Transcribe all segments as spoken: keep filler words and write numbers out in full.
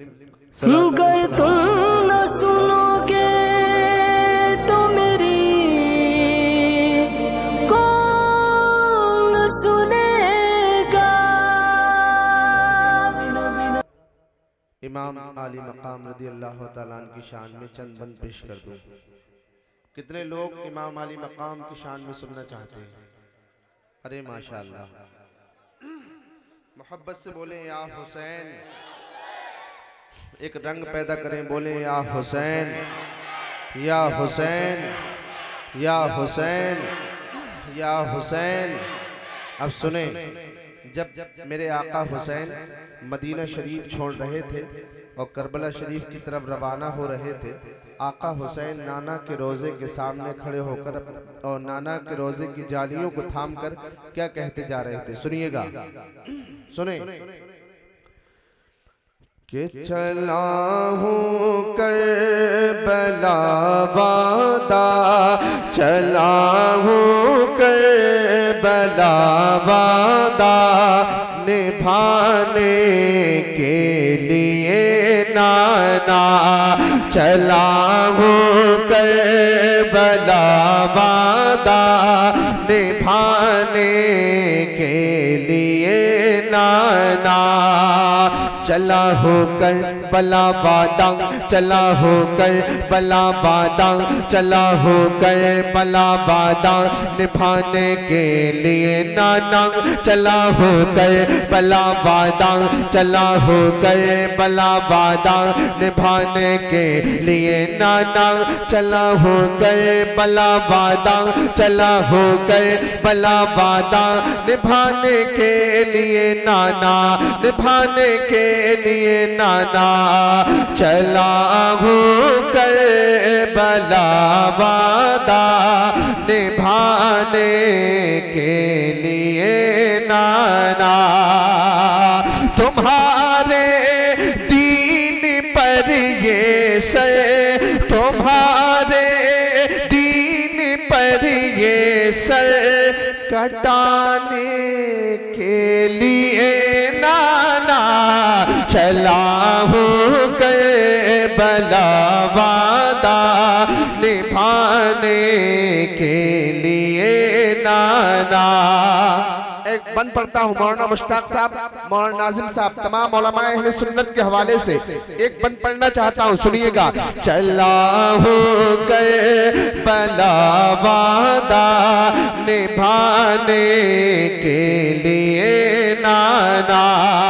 गर तुम न सुनोगे तो मेरी कौन सुनेगा। इमाम आली मकाम रदी अल्लाह तआला अन्हु की शान में चंद बंद पेश कर दूं। कितने लोग इमाम आली मकाम की शान में सुनना चाहते हैं? अरे माशाअल्लाह, मोहब्बत से बोले या हुसैन, एक रंग पैदा करें, बोले या हुसैन या हुसैन या हुसैन या हुसैन। अब सुने, जब मेरे आका हुसैन मदीना शरीफ छोड़ रहे थे और करबला शरीफ की तरफ रवाना हो रहे थे, आका हुसैन नाना के रोज़े के सामने खड़े होकर और नाना के रोज़े की जालियों को थामकर क्या कहते जा रहे थे, सुनिएगा, सुने कि चला हूँ करबला वादा, चला हूँ करबला वादा, निभाने के लिए नाना, चला हूँ करबला वादा, निभाने के लिए नाना, चला होकर बला बादां, चला होकर बला बादां, चला होकर बला बादां, निभाने के लिए नाना, चला होकर बला बादां, चला होकर बला बादां, निभाने के लिए नाना, चला होकर बला बादां, चला होकर बला बादां, निभाने के लिए नाना, निभाने के लिए नाना, चला हूँ करबला वादा, निभाने के लिए नाना, तुम्हारे दीन पर ये सर, तुम्हारे दीन पर ये सर कटाने के लिए नाना, चला हूँ करबला वादा, निभाने के लिए नाना। एक बंद पढ़ता हूँ मौलाना मुश्ताक साहब, मौलाना नाजिम साहब, तमाम उलमाए अहले सुन्नत के हवाले से एक बंद पढ़ना चाहता हूँ, सुनिएगा। चला हूँ करबला वादा, निभाने के लिए नाना,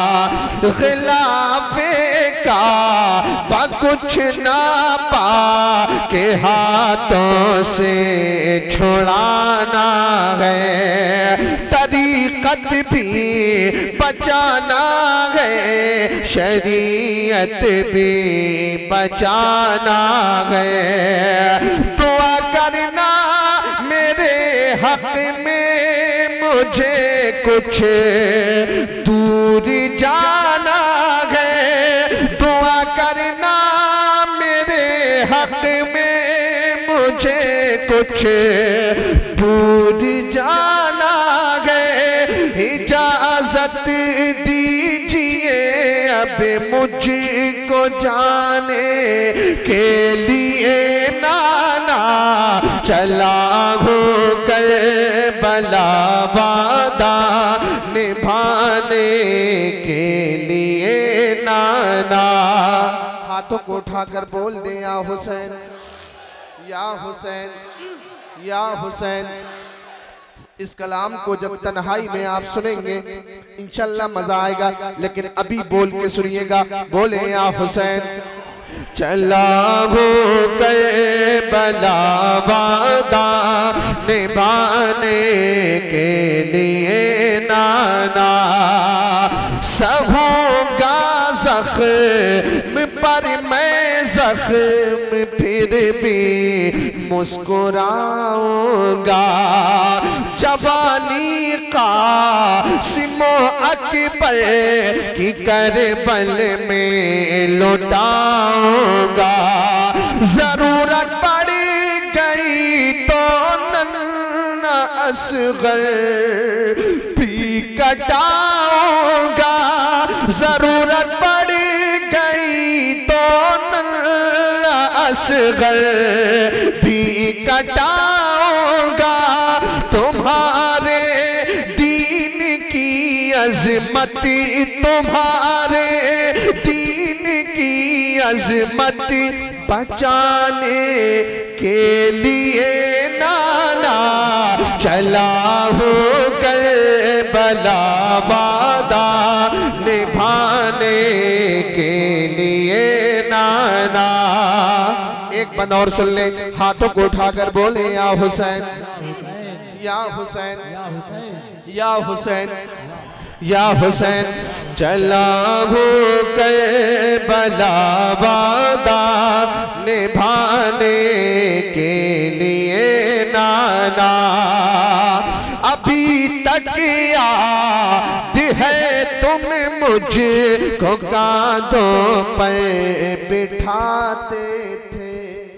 खिलाफे का कुछ ना पा के हाथों से छुड़ाना है, तरीकत भी बचाना है, शरीयत भी बचाना है, दुआ करना मेरे हक में, मुझे कुछ दूर जाना है, दुआ करना मेरे हक में, मुझे कुछ दूर जाना है, इजाजत दीजिए अब मुझको जाने के लिए नाना, चला हूँ करबला वादा, निभाने के लिए नाना। हाथों को उठाकर बोल दे या हुसैन, या हुसैन, या हुसैन। इस कलाम को जब तन्हाई में आप सुनेंगे इंशाल्लाह मजा आएगा, लेकिन अभी बोल के सुनिएगा, बोले या हुसैन। चला हूँ करबला वादा, निभाने के लिए नाना, सहूंगा जख्म पर मैं जख्म फिर भी मुस्कुराऊंगा, जवानी का सिमो अकबर की करबल में लौटाऊंगा, जरूरत पड़ गई तो नन्ना असगर भी कटाऊंगा, जरूरत पड़ गई असगर भी कटाऊंगा, तुम्हारे दीन की अजमती, तुम्हारे दीन की अजमती बचाने के लिए नाना चला हो करबला, वादा निभाने के लिए नाना। एक बंद और सुन ले, हाथों को उठाकर बोले या हुसैन, या हुसैन, या हुसैन, या हुसैन, चला हो करबला, वादा निभाने के लिए नाना। अभी तक याद है तुम मुझको कांधों पर बिठाते थे।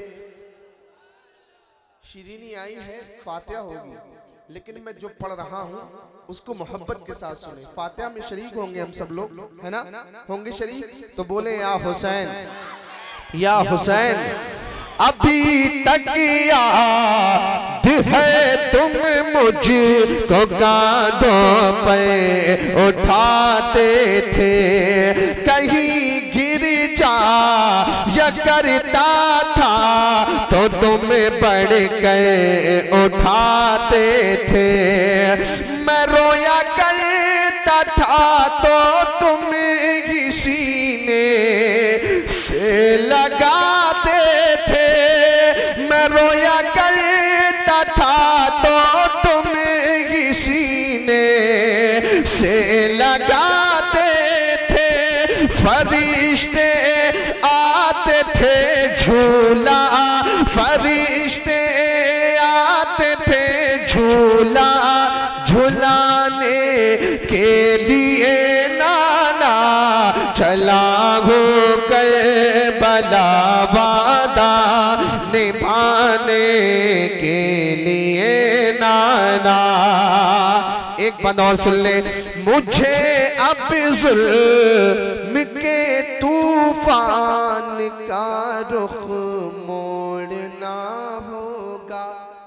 शिरीनी आई है, फातिहा होगी, लेकिन मैं जो पढ़ रहा हूं उसको मोहब्बत के साथ सुने। फातिहा में शरीक होंगे हम सब लोग, है ना? होंगे शरीक, तो बोले या हुसैन, या हुसैन, अभी तक याद है तुम मुझको कांधों पे उठाते थे, कहीं गिर जा या करता था तो तुम बढ़ गए उठाते थे। मैं रोया करता था तो तुम ही सीने से लगाते थे, मैं रोया करता था तो तुम ही सीने से लगाते थे। फरिश्ते आते थे झूला, फरिश्ते आते थे झूला झुलाने के लिए नाना चला हो करबला, वादा निभाने के लिए नाना। एक बात और सुन ले, मुझे अब जुल्म के तूफान का रुख मोड़ना होगा।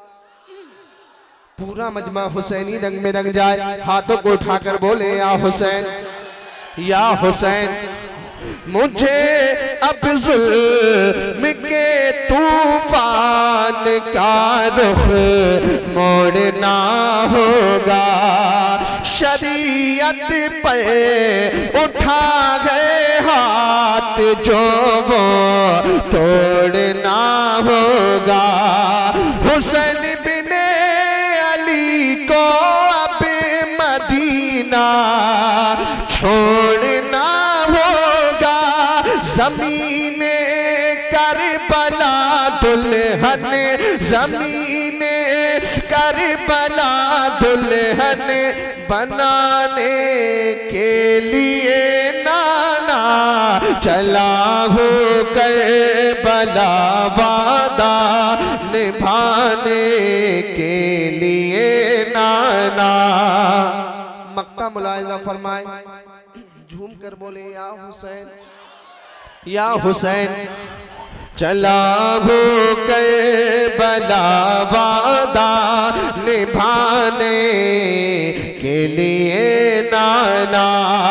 पूरा मजमा हुसैनी रंग में रंग जाए, हाथों को उठाकर बोले या हुसैन, या हुसैन, मुझे अब जुल्म के तूफान का रुख मोड़ना होगा। शरीयत पर उठा गए हाथ जो वो तोड़ना होगा। हुसैन बिन अली को अब मदीना छोड़ना होगा। ज़मीने करबला दुल्हन, ज़मीने करबला दुल्हन बनाने के लिए नाना चला हो करबला, वादा निभाने के लिए नाना। मक्ता मुलाहिजा फरमाए, झूम कर बोले या हुसैन, या हुसैन, चला हो करबला, वादा निभाने के लिए नाना।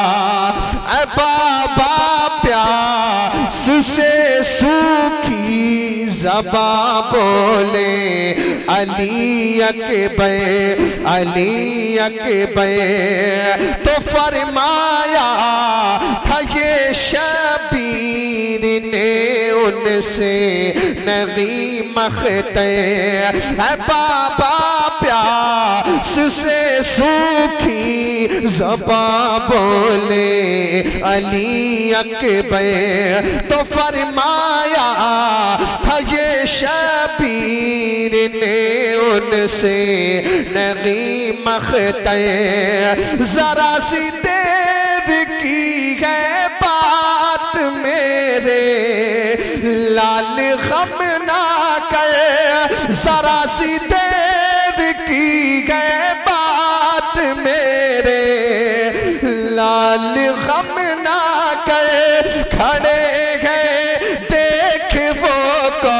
बाबा प्यास से सूखी ज़बा बोले अली अकबर, अली अकबर, तो फरमाया था ये शबीर ने उनसे नगी मखते। बाबा प्यास से सूखी ज़बा बोले अली अकबर, तो फरमाया था ये शबीर ने उनसे नगी मखते। जरा सी देर की है बात मेरे लाल गम ना कर, जरा सी देर की है बात मेरे लाल गम ना कर। खड़े हैं देख वो को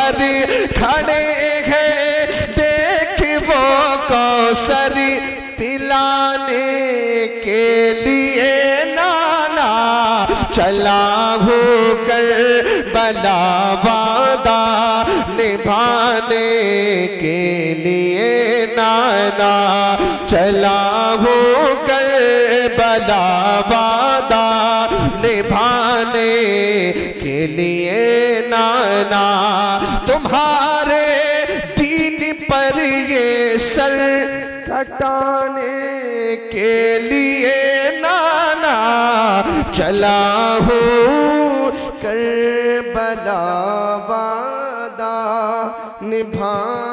कौसर खड़े हैं, देख वो कौसर पिलाने के लिए नाना चला हो कर बला वादा निभाने के लिए नाना चला हो कर बला वादा निभाने के लिए नाना तुम्हारे दीन पर ये सर कटाने के लिए नाना चला हो करबला वादा निभा